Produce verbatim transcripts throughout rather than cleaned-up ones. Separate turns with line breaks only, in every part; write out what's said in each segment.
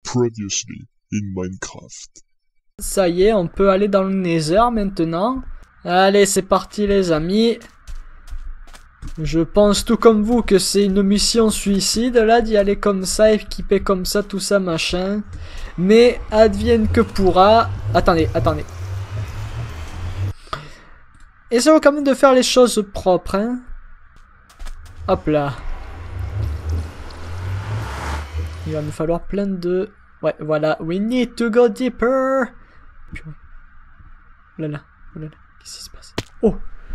Previously in Minecraft.
Ça y est, on peut aller dans le Nether maintenant. Allez, c'est parti les amis. Je pense tout comme vous que c'est une mission suicide là, d'y aller comme ça, équipé comme ça, tout ça, machin. Mais advienne que pourra. Attendez, attendez. Essayons quand même de faire les choses propres, hein. Hop là. Il va me falloir plein de... Ouais, voilà. We need to go deeper. Oh là là, oh là là. Qu'est-ce qui se passe? Oh!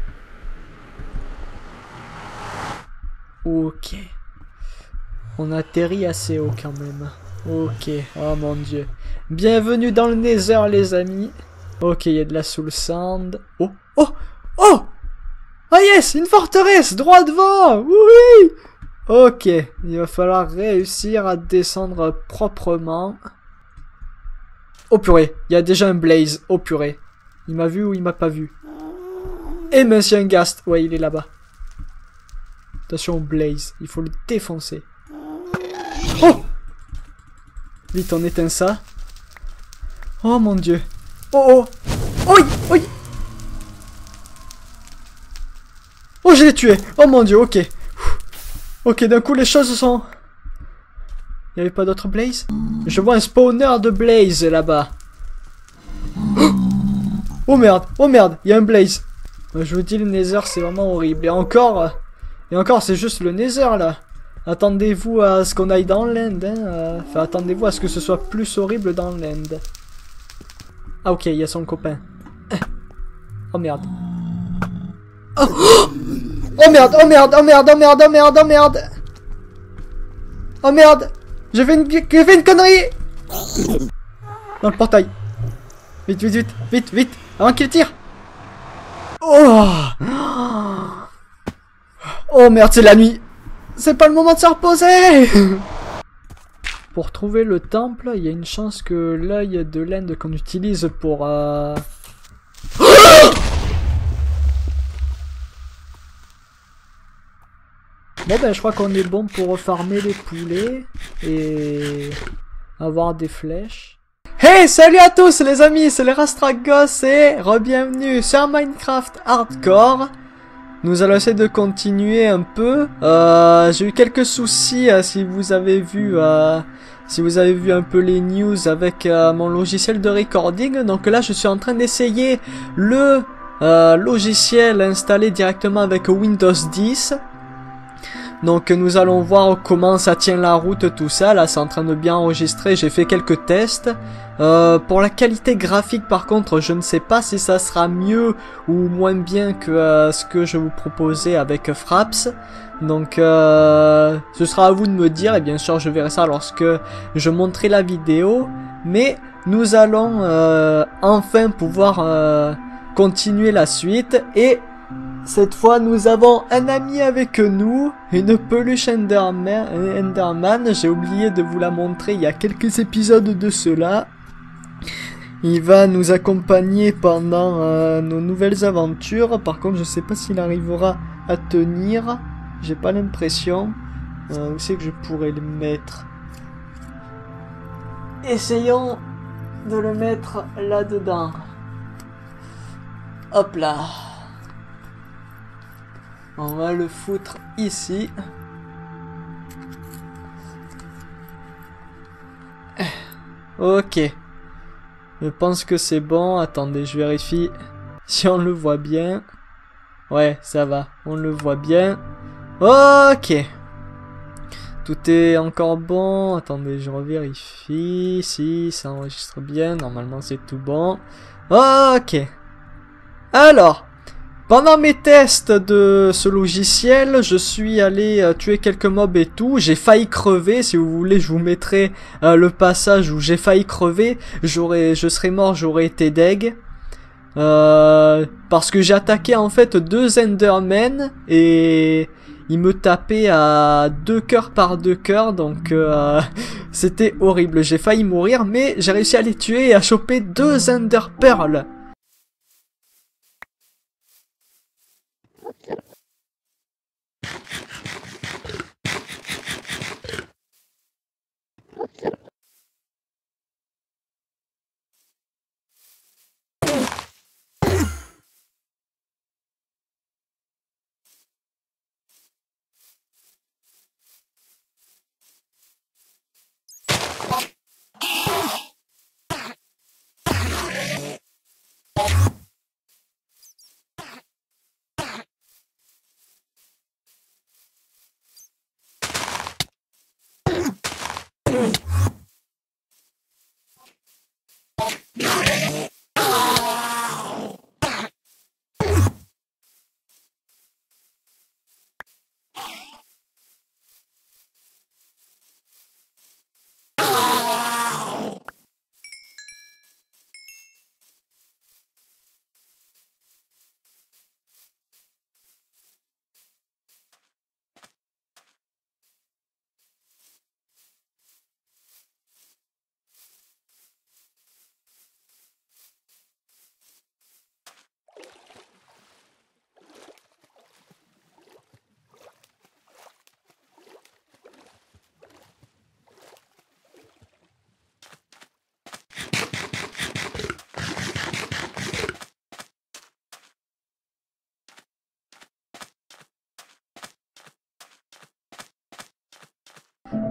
Ok. On atterrit assez haut quand même. Ok. Oh mon dieu. Bienvenue dans le Nether les amis. Ok, il y a de la soul sand. Oh! Oh! Oh! Ah yes! Une forteresse! Droit devant! Oui! Ok. Il va falloir réussir à descendre proprement. Oh purée. Il y a déjà un blaze. Oh purée. Il m'a vu ou il m'a pas vu? Et monsieur un ghast. Ouais, il est là-bas. Attention au blaze. Il faut le défoncer. Oh! Vite, on éteint ça. Oh mon dieu. Oh oh! Oi! Oi! Oh, je l'ai tué! Oh mon dieu, ok. Ok, d'un coup, les choses sont... Il n'y avait pas d'autres blaze? Je vois un spawner de blaze là-bas. Oh merde! Oh merde! Il y a un blaze. Je vous dis, le Nether, c'est vraiment horrible. Et encore... Et encore, c'est juste le Nether, là. Attendez-vous à ce qu'on aille dans l'end, hein. Enfin, attendez-vous à ce que ce soit plus horrible dans l'end. Ah, ok, il y a son copain. Oh merde. Oh! Oh merde, oh merde, oh merde, oh merde, oh merde, oh merde. Oh merde. Je fais une, je fais une connerie. Dans le portail. Vite, vite, vite, vite, vite. Avant qu'il tire. Oh. Oh merde, c'est la nuit. C'est pas le moment de se reposer. Pour trouver le temple, il y a une chance que l'œil de l'end qu'on utilise pour... Euh... Bon ben je crois qu'on est bon pour farmer les poulets et avoir des flèches. Hey, salut à tous les amis, c'est les Rastragos et re-bienvenue sur Minecraft Hardcore. Nous allons essayer de continuer un peu. Euh, J'ai eu quelques soucis euh, si vous avez vu, euh, si vous avez vu un peu les news avec euh, mon logiciel de recording. Donc là, je suis en train d'essayer le euh, logiciel installé directement avec Windows dix. Donc nous allons voir comment ça tient la route, tout ça. Là c'est en train de bien enregistrer, j'ai fait quelques tests. Euh, pour la qualité graphique par contre, je ne sais pas si ça sera mieux ou moins bien que euh, ce que je vous proposais avec Fraps. Donc euh, ce sera à vous de me dire, et bien sûr je verrai ça lorsque je monterai la vidéo. Mais nous allons euh, enfin pouvoir euh, continuer la suite et... Cette fois, nous avons un ami avec nous, une peluche Enderman. Enderman. J'ai oublié de vous la montrer il y a quelques épisodes de cela. Il va nous accompagner pendant euh, nos nouvelles aventures. Par contre, je sais pas s'il arrivera à tenir. J'ai pas l'impression. Euh, où c'est que je pourrais le mettre? Essayons de le mettre là-dedans. Hop là. On va le foutre ici. Ok. Je pense que c'est bon. Attendez, je vérifie si on le voit bien. Ouais, ça va. On le voit bien. Ok. Tout est encore bon. Attendez, je revérifie. Si, ça enregistre bien. Normalement, c'est tout bon. Ok. Alors... Pendant mes tests de ce logiciel, je suis allé euh, tuer quelques mobs et tout. J'ai failli crever. Si vous voulez, je vous mettrai euh, le passage où j'ai failli crever. J'aurais, je serais mort, j'aurais été deg. Euh, parce que j'ai attaqué en fait deux Endermen et ils me tapaient à deux cœurs par deux cœurs. Donc euh, c'était horrible. J'ai failli mourir, mais j'ai réussi à les tuer et à choper deux Ender Pearls.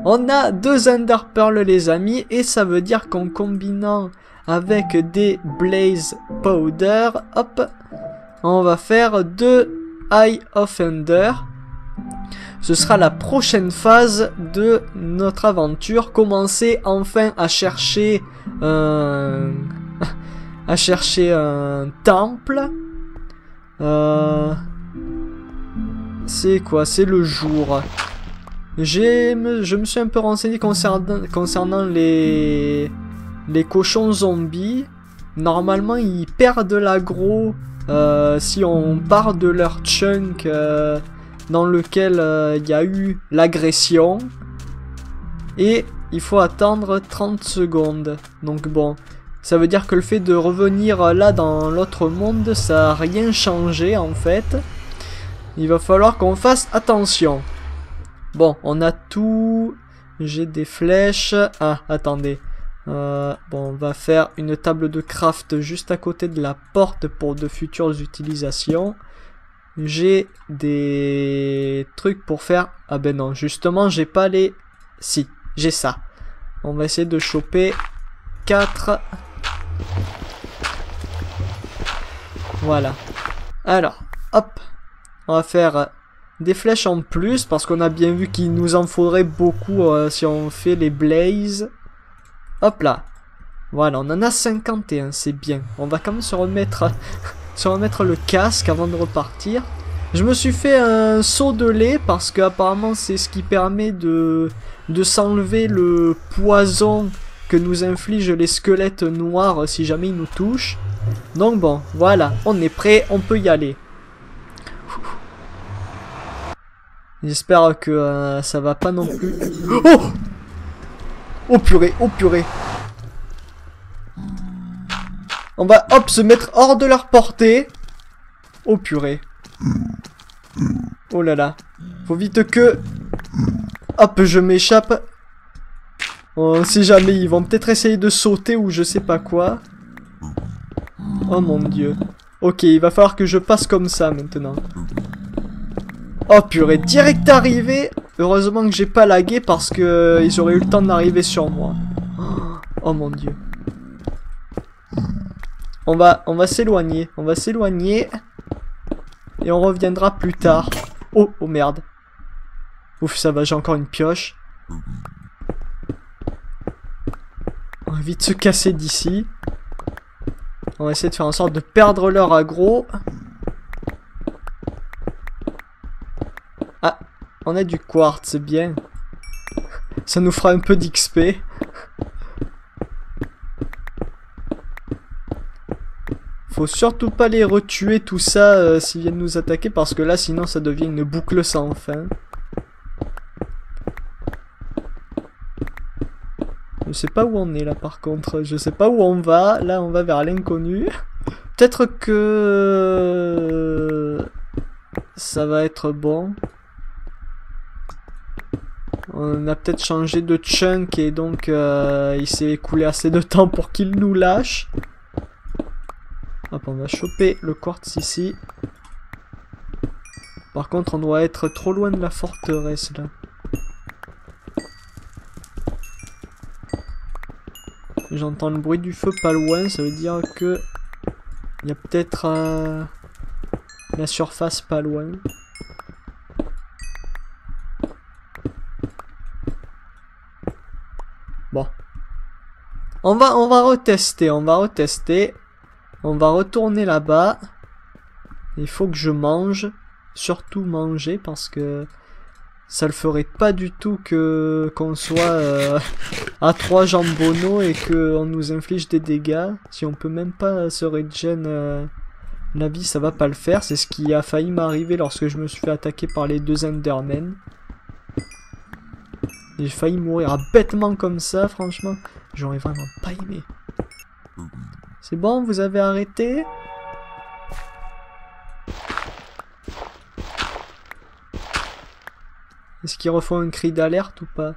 On a deux Ender Pearl les amis, et ça veut dire qu'en combinant avec des Blaze Powder, hop, on va faire deux Eye of Ender. Ce sera la prochaine phase de notre aventure. Commencer enfin à chercher un... à chercher un temple. Euh... C'est quoi? C'est le jour. J'ai, je me suis un peu renseigné concernant, concernant les, les cochons zombies. Normalement, ils perdent l'aggro euh, si on part de leur chunk euh, dans lequel il euh, y a eu l'agression. Et il faut attendre trente secondes. Donc bon, ça veut dire que le fait de revenir là dans l'autre monde, ça n'a rien changé en fait. Il va falloir qu'on fasse attention. Bon, on a tout. J'ai des flèches. Ah, attendez. Euh, bon, on va faire une table de craft juste à côté de la porte pour de futures utilisations. J'ai des trucs pour faire... Ah ben non, justement, j'ai pas les... Si, j'ai ça. On va essayer de choper quatre. Voilà. Alors, hop. On va faire des flèches en plus, parce qu'on a bien vu qu'il nous en faudrait beaucoup euh, si on fait les blazes. Hop là. Voilà, on en a cinquante et un, c'est bien. On va quand même se remettre, se remettre le casque avant de repartir. Je me suis fait un seau de lait, parce qu'apparemment c'est ce qui permet de, de s'enlever le poison que nous infligent les squelettes noirs si jamais ils nous touchent. Donc bon, voilà, on est prêt, on peut y aller. J'espère que euh, ça va pas non plus. Oh! Oh purée, oh purée. On va hop se mettre hors de leur portée. Oh purée. Oh là là. Faut vite que... Hop, je m'échappe. On sait jamais, ils vont peut-être essayer de sauter ou je sais pas quoi. Oh mon dieu. Ok, il va falloir que je passe comme ça maintenant. Oh purée, direct arrivé. Heureusement que j'ai pas lagué parce que euh, ils auraient eu le temps d'arriver sur moi. Oh, oh mon dieu. On va, on va s'éloigner, on va s'éloigner. Et on reviendra plus tard. Oh, oh merde. Ouf, ça va, j'ai encore une pioche. On va vite se casser d'ici. On va essayer de faire en sorte de perdre leur aggro. Ah, on a du quartz, c'est bien. Ça nous fera un peu d'X P. Faut surtout pas les retuer tout ça euh, s'ils viennent nous attaquer parce que là sinon ça devient une boucle sans fin. Je sais pas où on est là par contre, je sais pas où on va, là on va vers l'inconnu. Peut-être que ça va être bon. On a peut-être changé de chunk et donc euh, il s'est écoulé assez de temps pour qu'il nous lâche. Hop, on va choper le quartz ici. Par contre, on doit être trop loin de la forteresse là. J'entends le bruit du feu pas loin, ça veut dire que il y a peut-être euh, la surface pas loin. Bon. On va, on va retester, on va retester. On va retourner là-bas. Il faut que je mange. Surtout manger parce que ça le ferait pas du tout que qu'on soit euh, à trois jambonneaux et qu'on nous inflige des dégâts. Si on peut même pas se regen euh, la vie, ça va pas le faire. C'est ce qui a failli m'arriver lorsque je me suis fait attaquer par les deux Endermen. J'ai failli mourir bêtement comme ça, franchement. J'aurais vraiment pas aimé. C'est bon, vous avez arrêté? Est-ce qu'ils refont un cri d'alerte ou pas?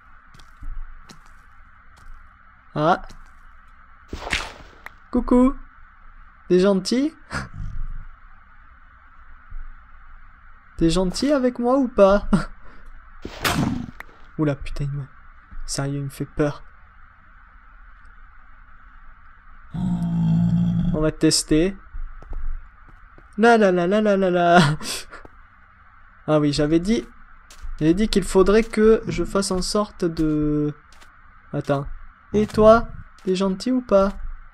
Ah. Coucou. T'es gentil? T'es gentil avec moi ou pas? Oula, putain, il me... Sérieux, il me fait peur. On va tester. La la la la la la la. Ah oui, j'avais dit... J'avais dit qu'il faudrait que je fasse en sorte de... Attends. Et toi? T'es gentil ou pas?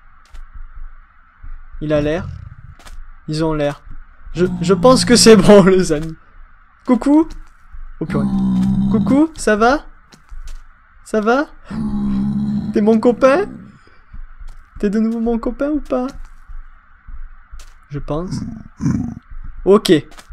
Il a l'air. Ils ont l'air. Je, je pense que c'est bon, les amis. Coucou? Oh purée. Coucou, ça va? Ça va? T'es mon copain? T'es de nouveau mon copain ou pas? Je pense. Ok.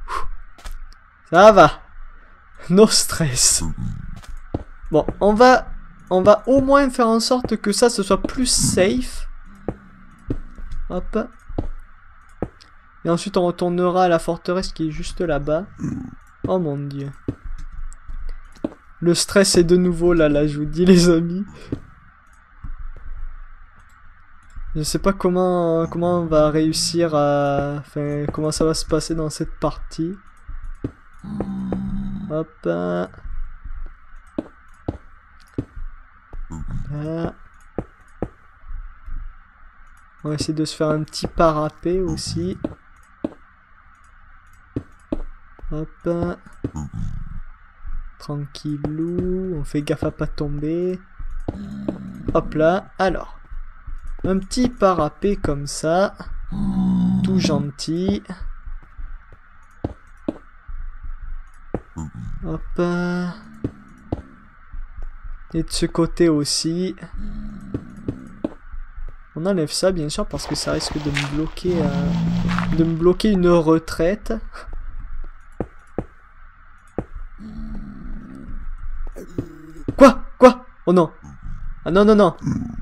Ça va. No stress. Bon, on va... On va au moins faire en sorte que ça, ce soit plus safe. Hop. Et ensuite, on retournera à la forteresse qui est juste là-bas. Oh mon dieu. Le stress est de nouveau là, là, je vous dis, les amis. Je sais pas comment, comment on va réussir à... Enfin, comment ça va se passer dans cette partie. Hop. Là. On va essayer de se faire un petit parapet aussi. Hop. Tranquillou. On fait gaffe à pas tomber. Hop là. Alors. Un petit parapet comme ça. Tout gentil. Hop. Et de ce côté aussi. On enlève ça bien sûr parce que ça risque de me bloquer euh, de me bloquer une retraite. Quoi? Quoi? Oh non. Ah non non non.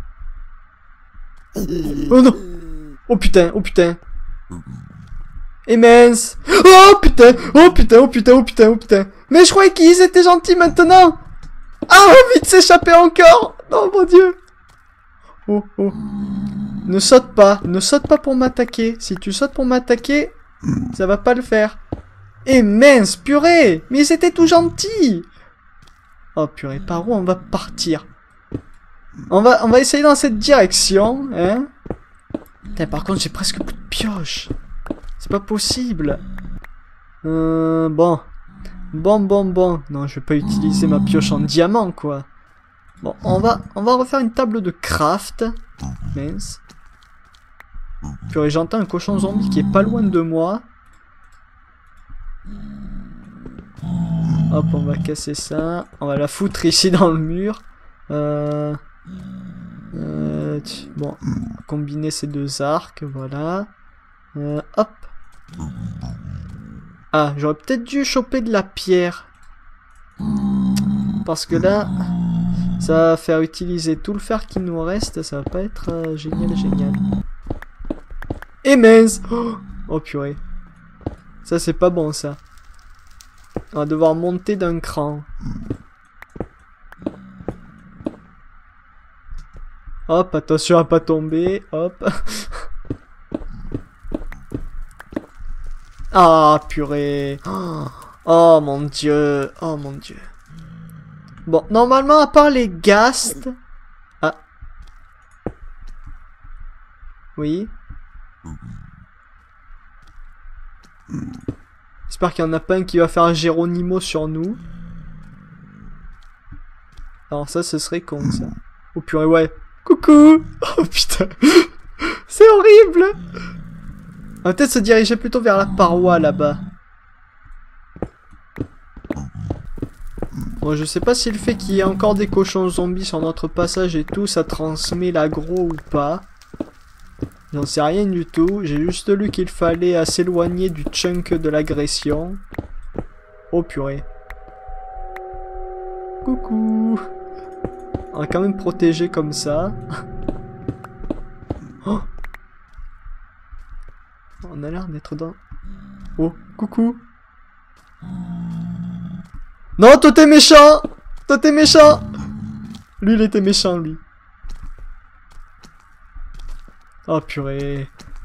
Oh non. Oh putain, oh putain. Immense. Oh putain, oh putain, oh putain, oh putain, oh putain. Mais je croyais qu'ils étaient gentils maintenant. Ah, vite s'échapper encore. Non mon dieu. Oh, oh. Ne saute pas. Ne saute pas pour m'attaquer. Si tu sautes pour m'attaquer, ça va pas le faire. Eh mince, purée. Mais ils étaient tout gentils. Oh purée, par où on va partir? On va, on va essayer dans cette direction, hein. Putain, par contre, j'ai presque plus de pioche. C'est pas possible. Euh, bon. Bon, bon, bon. Non, je vais pas utiliser ma pioche en diamant, quoi. Bon, on va, on va refaire une table de craft. Mince. Purée, j'entends un cochon zombie qui est pas loin de moi. Hop, on va casser ça. On va la foutre ici dans le mur. Euh... Euh... Bon, combiner ces deux arcs, voilà. Euh, hop. Ah, j'aurais peut-être dû choper de la pierre. Parce que là... Ça va faire utiliser tout le fer qui nous reste, ça va pas être euh, génial, génial. Et mince. Oh, oh purée. Ça c'est pas bon ça. On va devoir monter d'un cran. Hop, attention à pas tomber, hop. Ah purée. Oh mon dieu, oh mon dieu. Bon, normalement, à part les ghasts... Ah. Oui. J'espère qu'il n'y en a pas un qui va faire un Géronimo sur nous. Alors ça, ce serait con, ça. Oh purée, ouais. Coucou. Oh putain. C'est horrible. On va peut-être se diriger plutôt vers la paroi, là-bas. Bon, je sais pas si le fait qu'il y ait encore des cochons zombies sur notre passage et tout, ça transmet l'aggro ou pas. J'en sais rien du tout. J'ai juste lu qu'il fallait s'éloigner du chunk de l'agression. Oh purée. Coucou. On va quand même protéger comme ça. Oh. On a l'air d'être dans... Oh, coucou. Non, toi t'es méchant! Toi t'es méchant! Lui, il était méchant, lui. Oh, purée.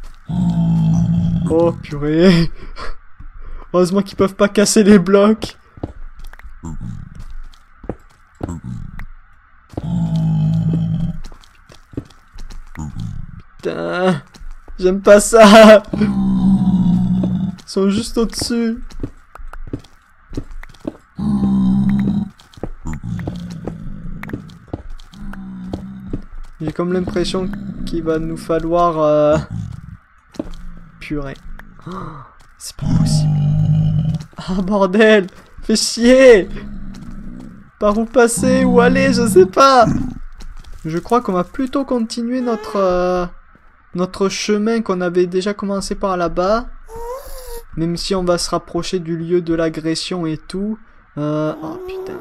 Oh, purée. Heureusement qu'ils peuvent pas casser les blocs. Putain, j'aime pas ça. Ils sont juste au-dessus. J'ai comme l'impression qu'il va nous falloir... Euh... Purée. Oh, c'est pas possible. Ah bordel, fais chier. Par où passer, où aller, je sais pas. Je crois qu'on va plutôt continuer notre... Euh... Notre chemin qu'on avait déjà commencé par là-bas. Même si on va se rapprocher du lieu de l'agression et tout. Euh... Oh putain.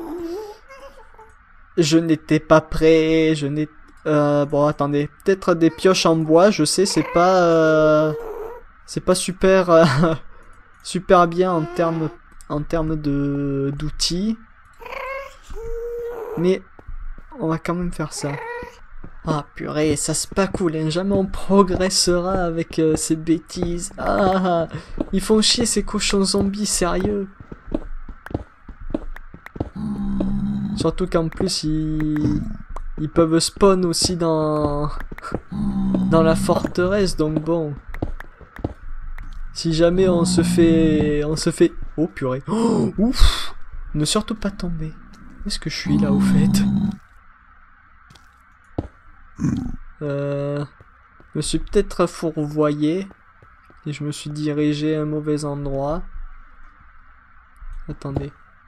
Je n'étais pas prêt. Je n'ai... Euh... Bon, attendez. Peut-être des pioches en bois. Je sais, c'est pas... Euh... C'est pas super... Euh... super bien en termes... En termes de... d'outils. Mais... On va quand même faire ça. Ah purée, ça c'est pas cool, hein. Jamais on progressera avec euh, ces bêtises. Ah, ils font chier ces cochons zombies, sérieux. Surtout qu'en plus ils... ils peuvent spawn aussi dans dans la forteresse, donc bon. Si jamais on se fait on se fait oh purée, oh, ouf, ne surtout pas tomber. Où est-ce que je suis là au fait? Euh, je me suis peut-être fourvoyé et je me suis dirigé à un mauvais endroit. Attendez.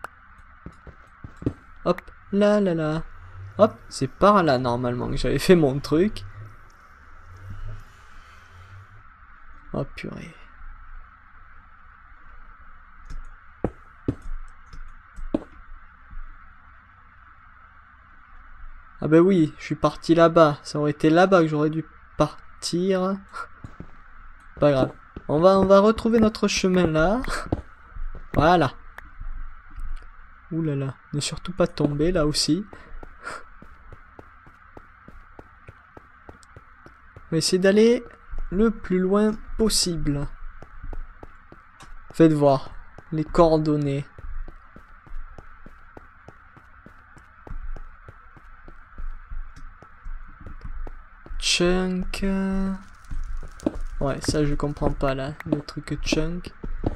Hop, là là là. Hop, c'est par là normalement que j'avais fait mon truc. Oh purée. Ah bah oui, je suis parti là-bas. Ça aurait été là-bas que j'aurais dû partir. Pas grave. On va, on va retrouver notre chemin là. Voilà. Ouh là là. Ne surtout pas tomber là aussi. On va essayer d'aller le plus loin possible. Faites voir les coordonnées. Chunk. Ouais, ça je comprends pas là, le truc chunk.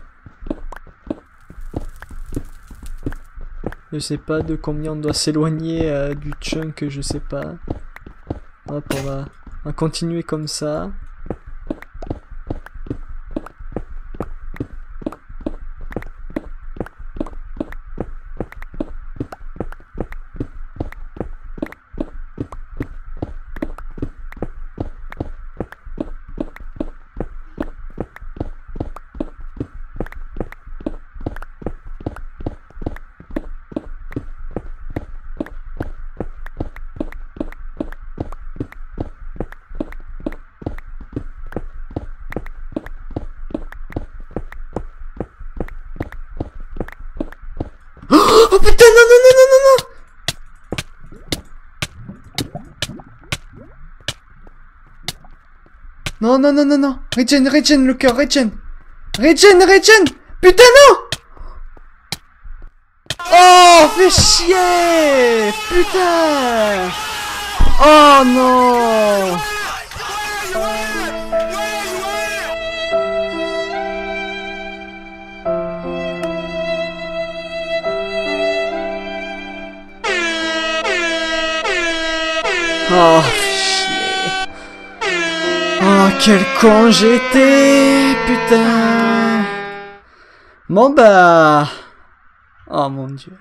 Je sais pas de combien on doit s'éloigner euh, du chunk, je sais pas. Hop, on va, on va continuer comme ça. Oh putain, non, non, non, non, non, non. Non, non, non, non, non. Regen, regen, le cœur, regen. Regen, regen. Putain, non. Oh, fais chier. Putain. Oh non. Oh, chier. Oh, quel con j'étais, putain. Bon, bah... Oh, mon Dieu.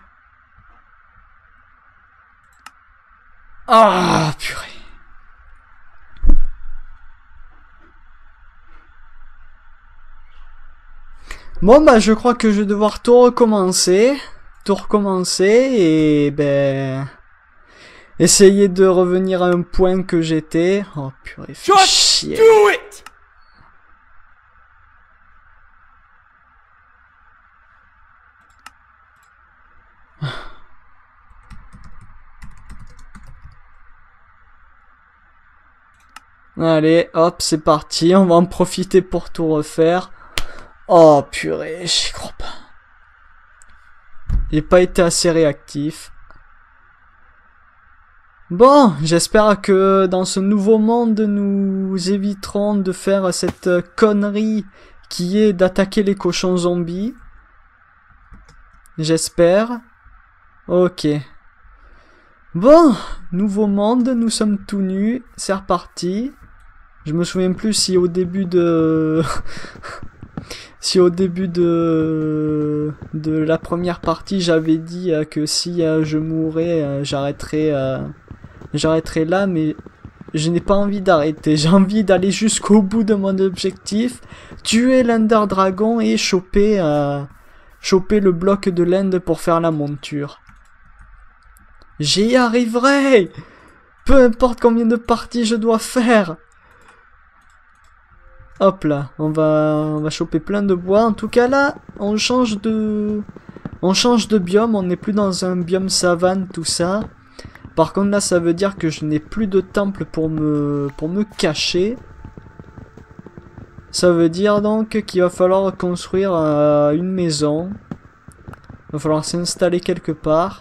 Ah, oh, purée. Bon, bah, je crois que je vais devoir tout recommencer. Tout recommencer et, ben... Essayer de revenir à un point que j'étais. Oh purée, fais chier. Do it. Allez, hop, c'est parti. On va en profiter pour tout refaire. Oh purée, j'y crois pas. J'ai pas été assez réactif. Bon, j'espère que dans ce nouveau monde, nous éviterons de faire cette connerie qui est d'attaquer les cochons zombies. J'espère. Ok. Bon, nouveau monde, nous sommes tout nus, c'est reparti. Je me souviens plus si au début de... si au début de... de la première partie, j'avais dit euh, que si euh, je mourais, euh, j'arrêterais euh... j'arrêterais là, mais je n'ai pas envie d'arrêter. J'ai envie d'aller jusqu'au bout de mon objectif, tuer l'Ender Dragon et choper, euh... choper le bloc de l'End pour faire la monture. J'y arriverai! Peu importe combien de parties je dois faire. Hop là, on va, on va choper plein de bois. En tout cas là, on change de... On change de biome, on n'est plus dans un biome savane, tout ça. Par contre là, ça veut dire que je n'ai plus de temple pour me, pour me cacher. Ça veut dire donc qu'il va falloir construire euh, une maison. Il va falloir s'installer quelque part.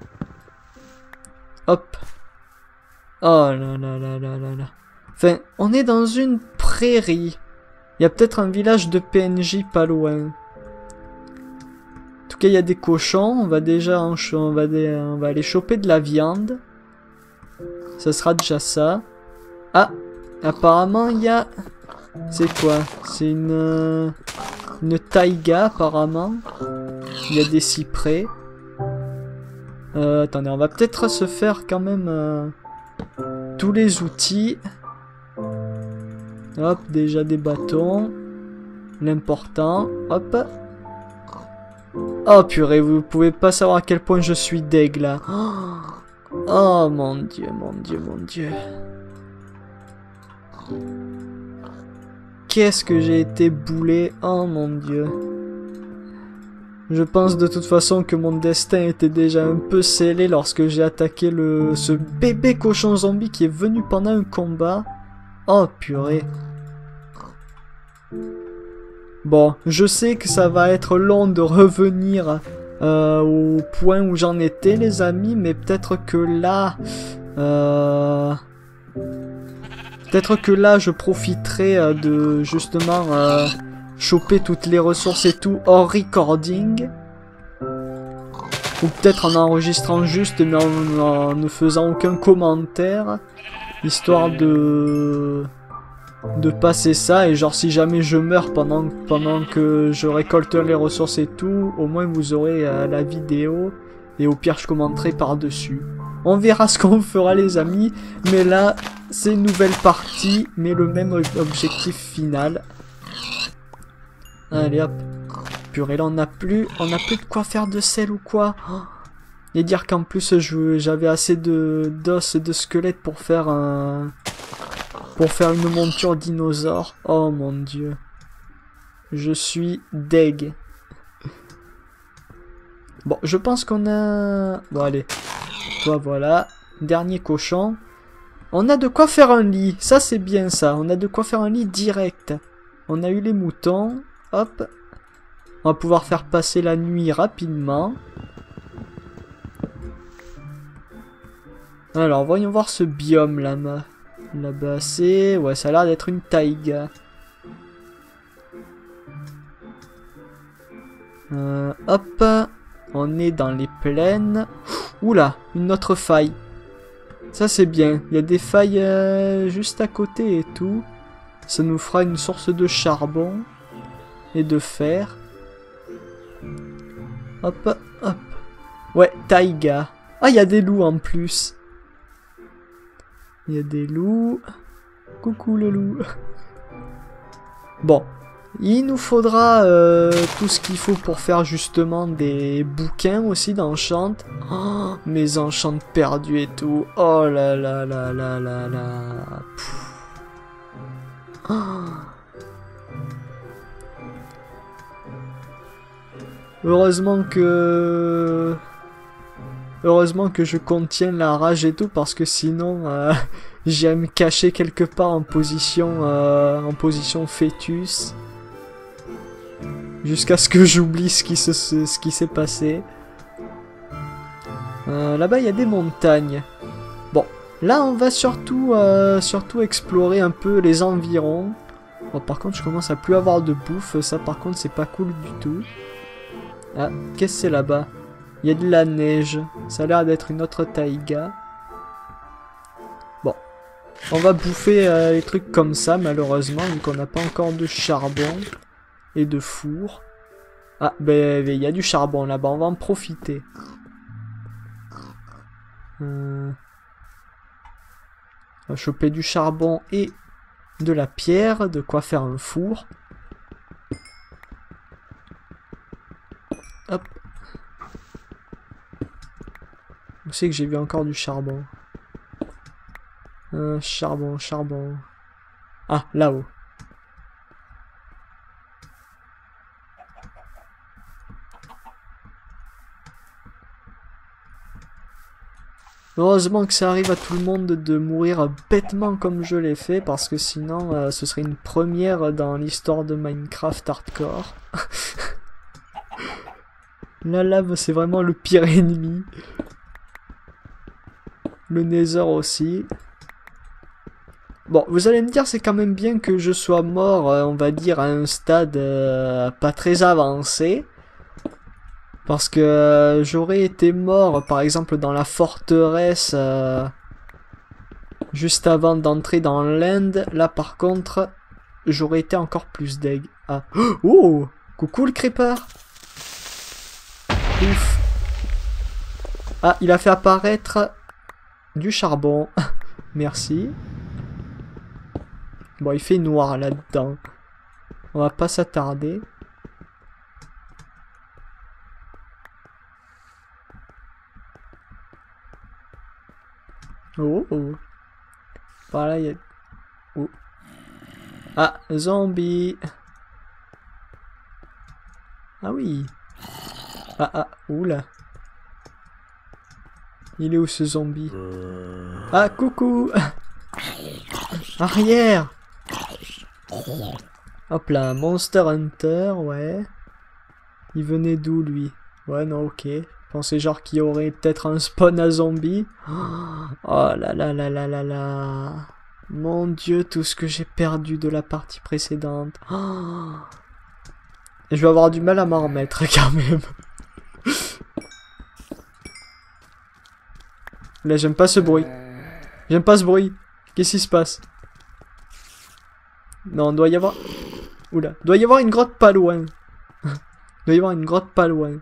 Hop. Oh là là là là là là. Enfin, on est dans une prairie. Il y a peut-être un village de P N J pas loin. En tout cas, il y a des cochons. On va déjà en on va, dé on va aller choper de la viande. Ça sera déjà ça. Ah, apparemment, il y a... C'est quoi? C'est une... Une taïga, apparemment. Il y a des cyprès. Euh, attendez, on va peut-être se faire quand même... Euh, tous les outils... Hop, déjà des bâtons. L'important. Hop. Oh purée, vous pouvez pas savoir à quel point je suis deg là. Oh mon dieu, mon dieu, mon dieu. Qu'est-ce que j'ai été boulé. Oh mon dieu. Je pense de toute façon que mon destin était déjà un peu scellé lorsque j'ai attaqué le ce bébé cochon zombie qui est venu pendant un combat. Oh purée. Bon, je sais que ça va être long de revenir euh, au point où j'en étais les amis, mais peut-être que là... Euh, peut-être que là je profiterai euh, de justement euh, choper toutes les ressources et tout hors recording. Ou peut-être en enregistrant juste mais en, en ne faisant aucun commentaire. Histoire de... de passer ça, et genre si jamais je meurs pendant, pendant que je récolte les ressources et tout, au moins vous aurez euh, la vidéo, et au pire je commenterai par-dessus. On verra ce qu'on fera les amis, mais là c'est une nouvelle partie, mais le même objectif final. Allez hop. Purée, là on n'a plus, on n'a plus de quoi faire de sel ou quoi. Oh. Et dire qu'en plus j'avais assez de d'os et de squelettes pour faire un... Pour faire une monture dinosaure. Oh mon dieu. Je suis deg. Bon, je pense qu'on a... Bon allez. Toi voilà. Dernier cochon. On a de quoi faire un lit. Ça c'est bien ça. On a de quoi faire un lit direct. On a eu les moutons. Hop. On va pouvoir faire passer la nuit rapidement. Alors, voyons voir ce biome là-bas. Là-bas, c'est... Ouais, ça a l'air d'être une taïga. Euh, hop. On est dans les plaines. Oula, une autre faille. Ça, c'est bien. Il y a des failles euh, juste à côté et tout. Ça nous fera une source de charbon. Et de fer. Hop, hop. Ouais, taïga. Ah, il y a des loups en plus. Il y a des loups. Coucou le loup. Bon. Il nous faudra euh, tout ce qu'il faut pour faire justement des bouquins aussi d'enchant. Oh, mes enchants perdus et tout. Oh là là là là là là. Oh. Heureusement que... Heureusement que je contiens la rage et tout, parce que sinon euh, j'irais me cacher quelque part en position euh, en position fœtus jusqu'à ce que j'oublie ce qui se ce qui s'est passé. Euh, Là-bas il y a des montagnes. Bon, Là, on va surtout, euh, surtout explorer un peu les environs. Bon, par contre, je commence à plus avoir de bouffe. Ça, par contre, c'est pas cool du tout. Ah, qu'est-ce que c'est là-bas? Il y a de la neige. Ça a l'air d'être une autre taïga. Bon. On va bouffer euh, les trucs comme ça, malheureusement, vu qu'on n'a pas encore de charbon et de four. Ah, ben, il y a du charbon là-bas. On va en profiter. Euh... On va choper du charbon et de la pierre, de quoi faire un four. Hop. Où c'est que j'ai vu encore du charbon? euh, Charbon, charbon... Ah, là-haut. Heureusement que ça arrive à tout le monde de mourir bêtement comme je l'ai fait, parce que sinon euh, ce serait une première dans l'histoire de Minecraft Hardcore. La lave, c'est vraiment le pire ennemi. Le Nether aussi. Bon, vous allez me dire, c'est quand même bien que je sois mort, euh, on va dire, à un stade euh, pas très avancé. Parce que euh, j'aurais été mort, par exemple, dans la forteresse, euh, juste avant d'entrer dans l'End. Là, par contre, j'aurais été encore plus deg. Ah. Oh! Coucou le creeper! Ouf! Ah, il a fait apparaître du charbon. Merci. Bon, il fait noir là-dedans. On va pas s'attarder. Oh, oh. Par là, il y a... Oh. Ah, zombie. Ah oui. Ah, ah, oula. Il est où ce zombie? Ah, coucou. Arrière. Hop là, Monster Hunter, ouais. Il venait d'où, lui? Ouais, non, ok. Je pensais genre qu'il y aurait peut-être un spawn à zombie. Oh là là là là là là. Mon dieu, tout ce que j'ai perdu de la partie précédente. Oh. Et je vais avoir du mal à m'en remettre, quand même. Là, j'aime pas ce bruit. J'aime pas ce bruit. Qu'est-ce qui se passe? Non, doit y avoir... Oula. Doit y avoir une grotte pas loin. Doit y avoir une grotte pas loin.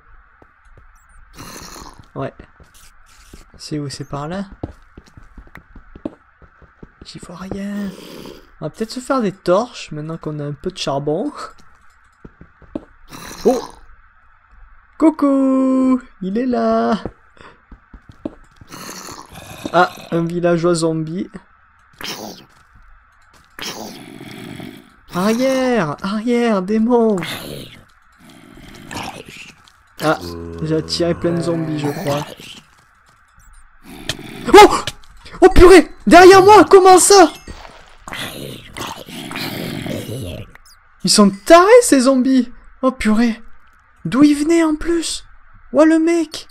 Ouais. C'est où? C'est par là? J'y vois rien. On va peut-être se faire des torches, maintenant qu'on a un peu de charbon. Oh! Coucou! Il est là! Ah, un villageois zombie. Arrière! Arrière, démon! Ah, j'ai attiré plein de zombies, je crois. Oh! Oh purée! Derrière moi! Comment ça? Ils sont tarés, ces zombies! Oh purée! D'où ils venaient, en plus? Oh, le mec!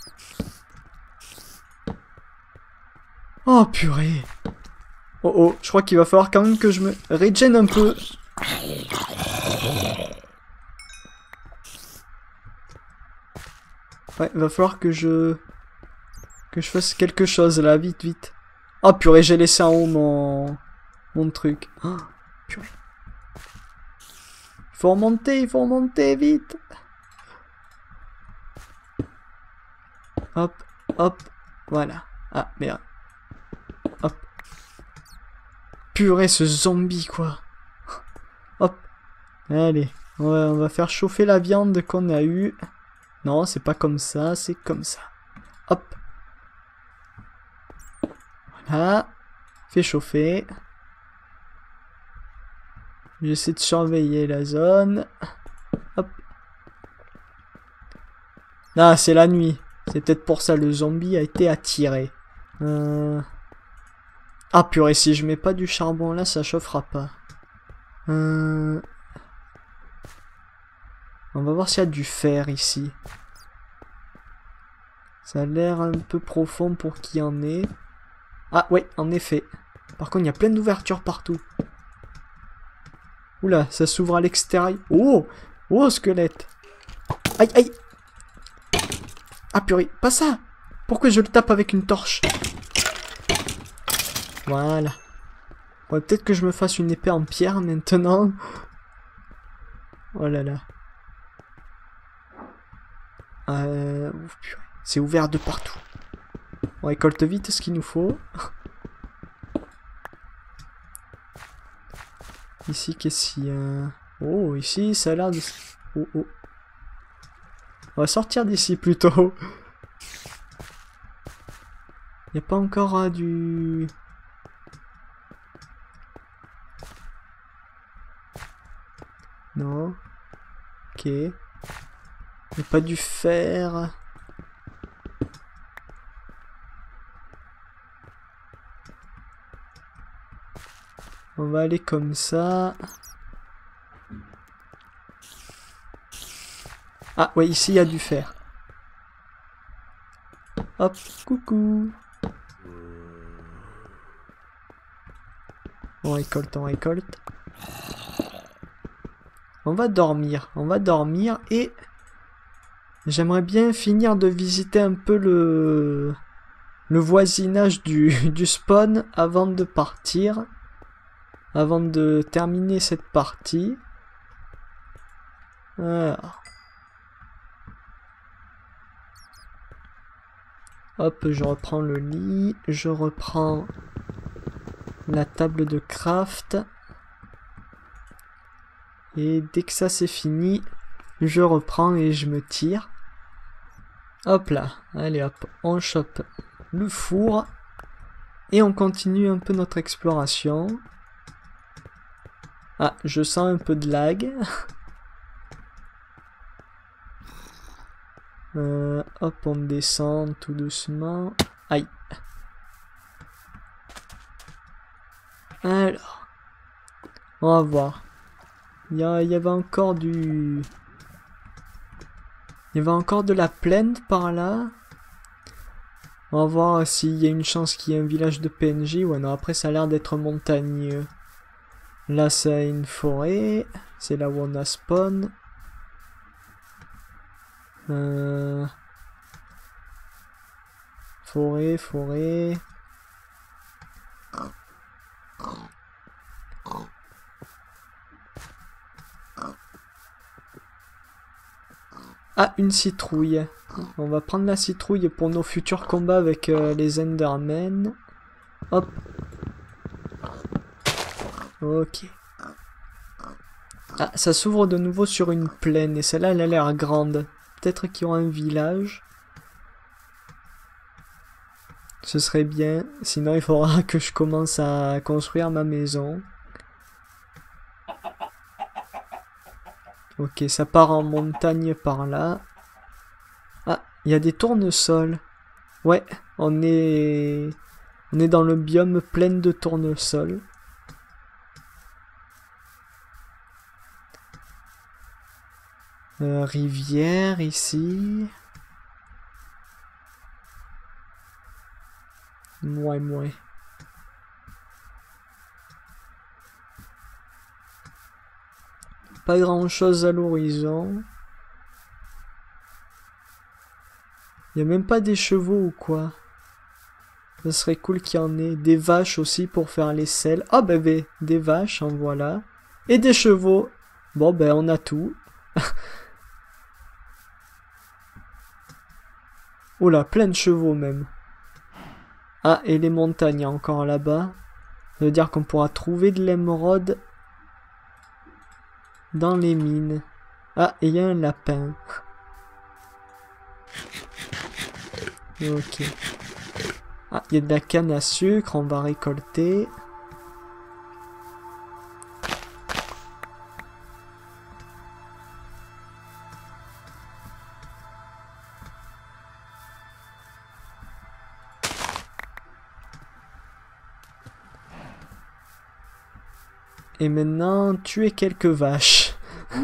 Oh purée! Oh oh, je crois qu'il va falloir quand même que je me régène un peu. Ouais, il va falloir que je... Que je fasse quelque chose là, vite, vite. Oh purée, j'ai laissé en haut mon... Mon truc. Oh, purée. Il faut remonter, il faut remonter, vite. Hop, hop, voilà. Ah, merde. Hop. Purée, ce zombie, quoi. Hop. Allez, on va, on va faire chauffer la viande qu'on a eue. Non, c'est pas comme ça, c'est comme ça. Hop. Voilà. Fais chauffer. J'essaie de surveiller la zone. Hop. Ah, c'est la nuit. C'est peut-être pour ça le zombie a été attiré. Euh... Ah purée, si je mets pas du charbon là, ça chauffera pas. Euh... On va voir s'il y a du fer ici. Ça a l'air un peu profond pour qu'il y en ait. Ah ouais, en effet. Par contre, il y a plein d'ouvertures partout. Oula, ça s'ouvre à l'extérieur. Oh! Oh, squelette! Aïe, aïe! Ah purée, pas ça! Pourquoi je le tape avec une torche? Voilà. Ouais, peut-être que je me fasse une épée en pierre maintenant. Oh là là. Euh... C'est ouvert de partout. On récolte vite ce qu'il nous faut. Ici, qu'est-ce qu'il y a? Oh, ici, ça a l'air de... Oh, oh. On va sortir d'ici plutôt. Il n'y a pas encore euh, du... Non. Ok. Il n'y a pas du fer. On va aller comme ça. Ah, ouais, ici, il y a du fer. Hop, coucou. On récolte, on récolte. On va dormir, on va dormir et... J'aimerais bien finir de visiter un peu le... Le voisinage du, du spawn avant de partir. Avant de terminer cette partie. Alors. Hop, je reprends le lit. Je reprends la table de craft. Et dès que ça c'est fini, je reprends et je me tire. Hop là. Allez hop, on chope le four. Et on continue un peu notre exploration. Ah, je sens un peu de lag. euh, hop, on descend tout doucement. Aïe. Alors. On va voir. Il y, a, il y avait encore du... Il y avait encore de la plaine par là. On va voir s'il y a une chance qu'il y ait un village de P N J. Ouais, non, après ça a l'air d'être montagneux. Là, c'est une forêt. C'est là où on a spawn. Euh... Forêt, forêt. Ah, une citrouille. On va prendre la citrouille pour nos futurs combats avec euh, les Endermen. Hop. Ok. Ah, ça s'ouvre de nouveau sur une plaine. Et celle-là, elle a l'air grande. Peut-être qu'il y aura un village. Ce serait bien. Sinon, il faudra que je commence à construire ma maison. Ok, ça part en montagne par là. Ah, il y a des tournesols. Ouais, on est... On est dans le biome plein de tournesols. Euh, rivière ici. Mouais, mouais. Pas grand chose à l'horizon. Il n'y a même pas des chevaux ou quoi. Ce serait cool qu'il y en ait. Des vaches aussi pour faire les selles. Ah ben, ben des vaches, en voilà. Et des chevaux. Bon ben on a tout. Oh là, plein de chevaux même. Ah, et les montagnes encore là-bas. Ça veut dire qu'on pourra trouver de l'émeraude dans les mines. Ah, et il y a un lapin. Ok. Ah, il y a de la canne à sucre, on va récolter. Et maintenant, tuer quelques vaches.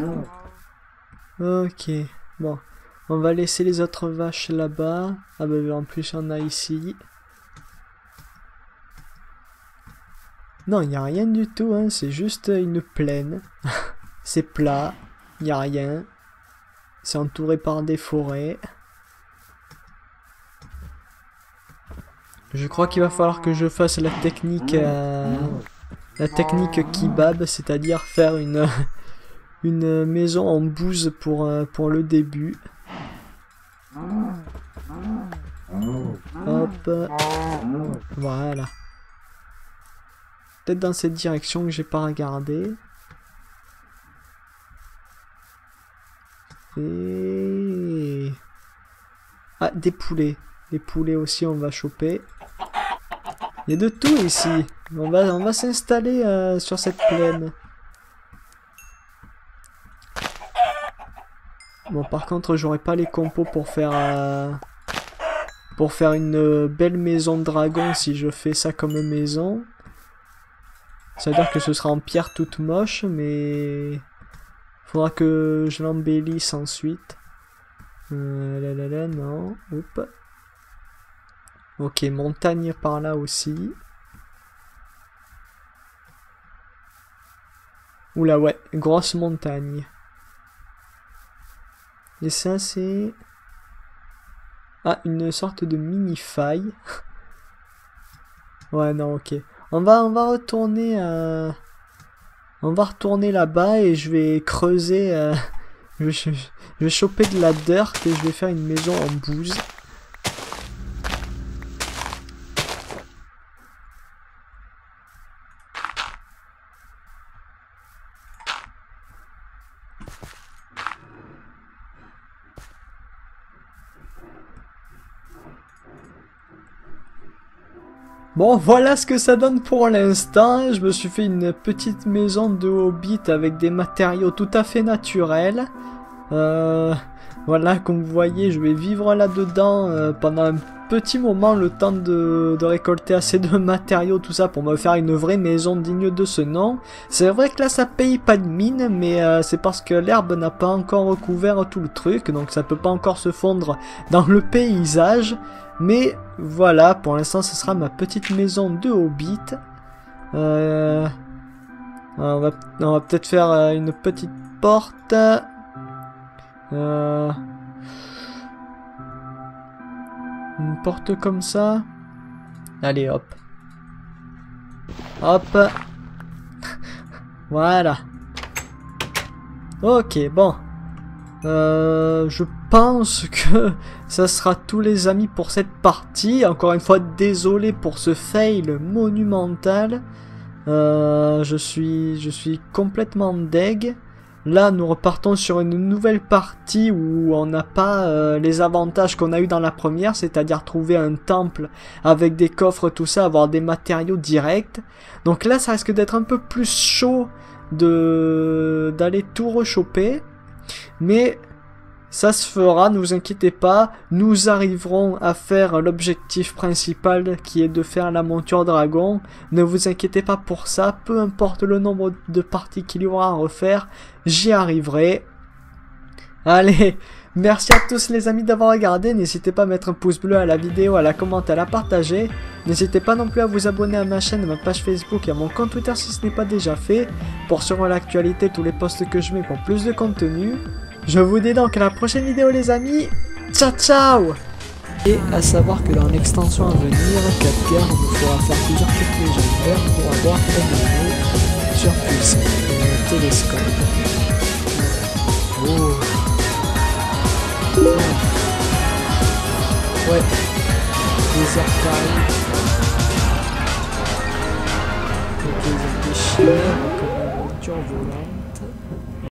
Ok, bon. On va laisser les autres vaches là-bas. Ah bah en plus, il y en a ici. Non, il n'y a rien du tout, hein, c'est juste une plaine. C'est plat, il n'y a rien. C'est entouré par des forêts. Je crois qu'il va falloir que je fasse la technique... Euh, la technique kebab, c'est-à-dire faire une, une maison en bouse pour, euh, pour le début. Hop. Voilà. Peut-être dans cette direction que j'ai pas regardé. Et... Ah, des poulets. Des poulets aussi, on va choper. Il y a de tout ici. On va, on va s'installer euh, sur cette plaine. Bon, par contre, j'aurai pas les compos pour faire... Euh, pour faire une euh, belle maison de dragon si je fais ça comme maison. Ça veut dire que ce sera en pierre toute moche, mais... Faudra que je l'embellisse ensuite. Euh, là, là, là, non. Oups. Ok, montagne par là aussi. Oula, ouais, grosse montagne. Et ça, c'est... Ah, une sorte de mini-faille. Ouais, non, ok. On va, on va retourner... Euh... On va retourner là-bas et je vais creuser... Euh... Je, vais, je vais choper de la dirt et je vais faire une maison en bouse. Bon, voilà ce que ça donne pour l'instant. Je me suis fait une petite maison de hobbit avec des matériaux tout à fait naturels. Euh, voilà, comme vous voyez, je vais vivre là-dedans euh, pendant un petit moment, le temps de, de récolter assez de matériaux, tout ça, pour me faire une vraie maison digne de ce nom. C'est vrai que là, ça paye pas de mine, mais euh, c'est parce que l'herbe n'a pas encore recouvert tout le truc, donc ça peut pas encore se fondre dans le paysage. Mais voilà, pour l'instant, ce sera ma petite maison de hobbit. Euh, on va, on va peut-être faire euh, une petite porte. Euh, une porte comme ça. Allez, hop. Hop. Voilà. Ok, bon. Euh, je pense que ça sera tous les amis pour cette partie. Encore une fois, désolé pour ce fail monumental. Euh, je suis, je suis complètement deg. Là, nous repartons sur une nouvelle partie où on n'a pas euh, les avantages qu'on a eu dans la première, c'est-à-dire trouver un temple avec des coffres, tout ça, avoir des matériaux directs. Donc là, ça risque d'être un peu plus chaud de d'aller tout rechoper. Mais ça se fera, ne vous inquiétez pas, nous arriverons à faire l'objectif principal qui est de faire la monture dragon. Ne vous inquiétez pas pour ça, peu importe le nombre de parties qu'il y aura à refaire, j'y arriverai. Allez, merci à tous les amis d'avoir regardé, n'hésitez pas à mettre un pouce bleu à la vidéo, à la commenter, à la partager. N'hésitez pas non plus à vous abonner à ma chaîne, à ma page Facebook et à mon compte Twitter si ce n'est pas déjà fait, pour suivre l'actualité, tous les posts que je mets pour plus de contenu. Je vous dis donc à la prochaine vidéo les amis, ciao ciao. Et à savoir que dans l'extension à venir, quatre guerres, il nous faudra faire plusieurs trucs légendaires pour avoir un niveau surpuissant. Un télescope. Oh. Ouais. Des arcailles. Ok, ils ont des chiens, comme une voiture volante.